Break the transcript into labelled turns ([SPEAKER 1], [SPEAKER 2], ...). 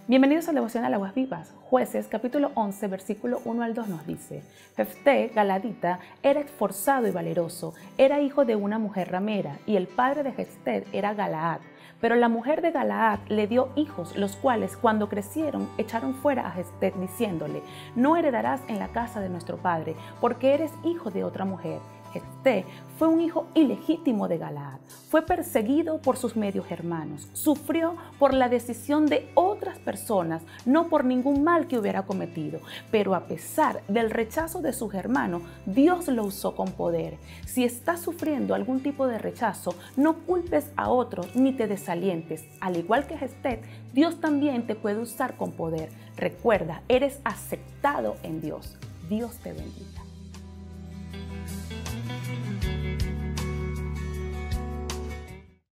[SPEAKER 1] Bienvenidos al devocional Aguas Vivas. Jueces capítulo 11 versículo 1 al 2 nos dice: Jefté, galadita, era esforzado y valeroso, era hijo de una mujer ramera, y el padre de Jefté era Galaad. Pero la mujer de Galaad le dio hijos, los cuales cuando crecieron echaron fuera a Jefté diciéndole: no heredarás en la casa de nuestro padre, porque eres hijo de otra mujer. Jefté fue un hijo ilegítimo de Galaad, fue perseguido por sus medios hermanos, sufrió por la decisión de otras personas, no por ningún mal que hubiera cometido, pero a pesar del rechazo de sus hermanos, Dios lo usó con poder. Si estás sufriendo algún tipo de rechazo, no culpes a otros ni te desalientes. Al igual que Jefté, Dios también te puede usar con poder. Recuerda, eres aceptado en Dios. Dios te bendiga.